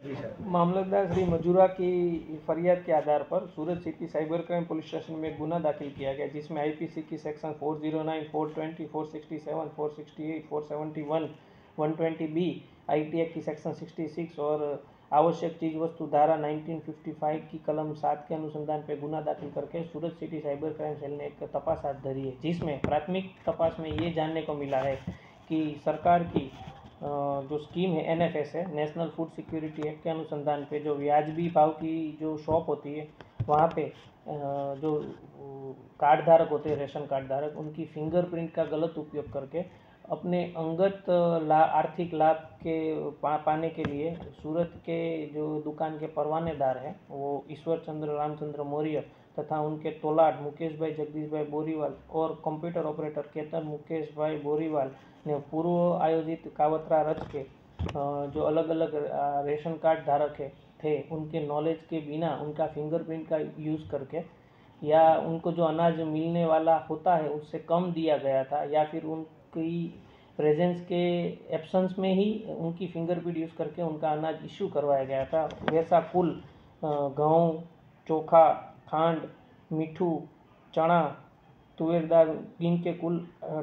जी sir. मामलतदार श्री मजूरा की फरियाद के आधार पर Surat city cyber crime police station में एक गुना दाखिल किया गया, जिसमें आईपीसी की सेक्शन 409, 420, 467, 468, 471, 120 बी, आईटी एक्ट की सेक्शन 66 और आवश्यक चीज वस्तु धारा 1955 की कलम 7 के अनुसंधान पर गुना दाखिल करके Surat city cyber crime cell ने एक तपास हाथ धरी है, जिसमें प्राथमिक तपास में ये जानने को मिला है कि सरकार की जो स्कीम है एनएफएस है, नेशनल फूड सिक्योरिटी एक्ट के अनुसंधान पे जो वाजबी भाव की जो शॉप होती है वहाँ पे जो कार्ड धारक होते हैं, रेशन कार्ड धारक, उनकी फिंगरप्रिंट का गलत उपयोग करके अपने अंगत आर्थिक लाभ के पाने के लिए सूरत के जो दुकान के परवानेदार हैं वो ईश्वर चंद्र रामचंद्र मौर्य तथा उनके तोलाट मुकेश भाई जगदीश भाई बोरीवाल और कंप्यूटर ऑपरेटर केतन मुकेश भाई बोरीवाल ने पूर्व आयोजित कावतरा रच के जो अलग अलग रेशन कार्ड धारक थे उनके नॉलेज के बिना उनका फिंगरप्रिंट का यूज़ करके या उनको जो अनाज मिलने वाला होता है उससे कम दिया गया था या फिर उनकी प्रेजेंस के एब्सेंस में ही उनकी फिंगरप्रिंट यूज़ करके उनका अनाज इशू करवाया गया था। वैसा कुल गेहूँ, चोखा, खांड, मीठू, चना, तुवेर दाल गिन के कुल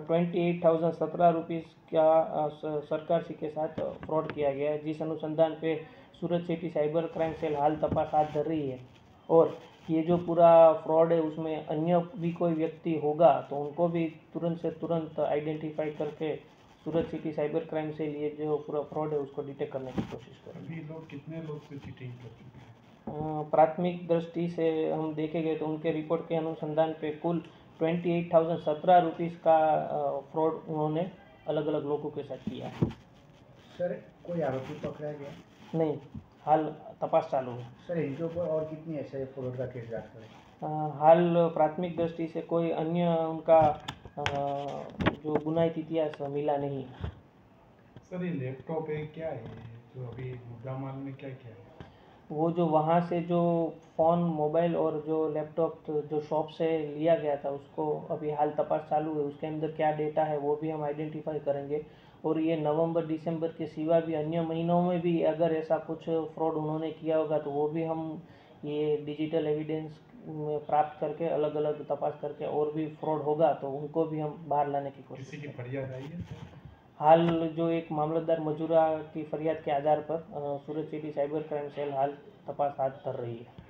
28,017 रुपीज़ का सरकार के साथ फ्रॉड किया गया है, जिस अनुसंधान पे Surat city cyber crime cell हाल तपास हाथ धर रही है। और ये जो पूरा फ्रॉड है उसमें अन्य भी कोई व्यक्ति होगा तो उनको भी तुरंत से तुरंत आइडेंटिफाई करके Surat city cyber crime cell ये जो पूरा फ्रॉड है उसको डिटेक्ट करने की कोशिश करेंगे। अभी लोग कितने लोग से चीटिंग कर चुके हैं? प्राथमिक दृष्टि से हम देखे गए तो उनके रिपोर्ट के अनुसंधान पे कुल 28,017 रुपीज़ का फ्रॉड उन्होंने अलग अलग लोगों के साथ किया है। सर कोई आरोपी पकड़ा गया? नहीं, हाल तपास चालू है। सर इनके ऊपर और कितनी ऐसे फ्रॉड का केस दाखिल करें? हाल प्राथमिक दृष्टि से कोई अन्य उनका जो गुनाहित इतिहास मिला नहीं। सर ये लैपटॉप है क्या है जो अभी मुद्दा माल में क्या क्या है? वो जो वहाँ से जो फ़ोन, मोबाइल और जो लैपटॉप जो शॉप से लिया गया था उसको अभी हाल तपास चालू है, उसके अंदर क्या डेटा है वो भी हम आइडेंटिफाई करेंगे। और ये नवंबर दिसंबर के सिवा भी अन्य महीनों में भी अगर ऐसा कुछ फ्रॉड उन्होंने किया होगा तो वो भी हम ये डिजिटल एविडेंस प्राप्त करके अलग अलग तपास करके और भी फ्रॉड होगा तो उनको भी हम बाहर लाने की कोशिश किसी की करेंगे। फरियाद आई है? हाल जो एक मामलतदार मजूरा की फरियाद के आधार पर Surat city cyber crime cell हाल तपास हाथ धर रही है।